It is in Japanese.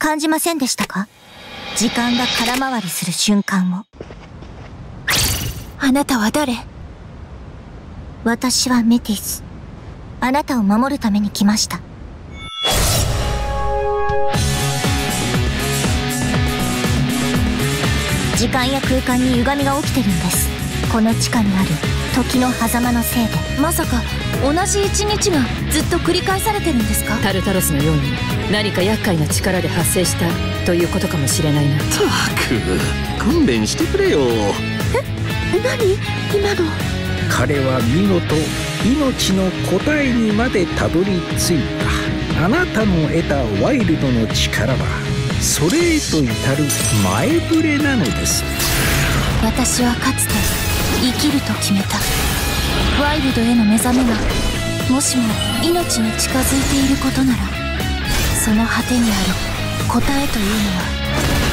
感じませんでしたか？時間が空回りする瞬間を。 あなたは誰？ 私はメティス。あなたを守るために来ました。時間や空間に歪みが起きてるんです。この地下にある時の狭間のせいで。 まさか同じ一日がずっと繰り返されてるんですか？ タルタロスのように何か厄介な力で発生したということかもしれないな。 ったく勘弁してくれよ。 何今の？ 彼は見事命の答えにまでたどり着いた。あなたの得たワイルドの力はそれへと至る前触れなのです。 私はかつて生きると決めた。ワイルドへの目覚めがもしも命に近づいていることなら、その果てにある答えというのは